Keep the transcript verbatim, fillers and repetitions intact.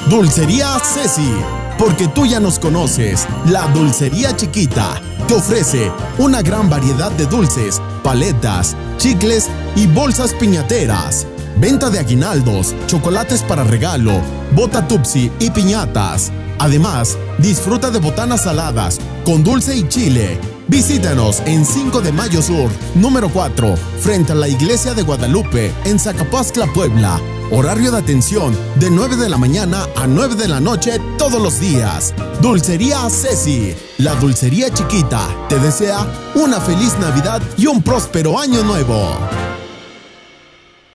Dulcería Ceci, porque tú ya nos conoces. La Dulcería Chiquita te ofrece una gran variedad de dulces, paletas, chicles y bolsas piñateras. Venta de aguinaldos, chocolates para regalo, bota tupsi y piñatas. Además, disfruta de botanas saladas con dulce y chile. Visítanos en cinco de Mayo Sur, número cuatro, frente a la Iglesia de Guadalupe, en Zacapazcla, Puebla. Horario de atención de nueve de la mañana a nueve de la noche todos los días. Dulcería Ceci, la Dulcería Chiquita, te desea una feliz Navidad y un próspero año nuevo.